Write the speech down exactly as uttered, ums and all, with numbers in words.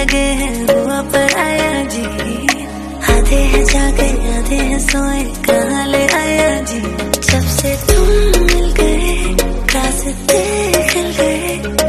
लगे हैं हुआ पर आया जी। आधे हैं जागे आधे हैं सोए कहाँ ले आया जी। जब से तुम मिल गए रास्ते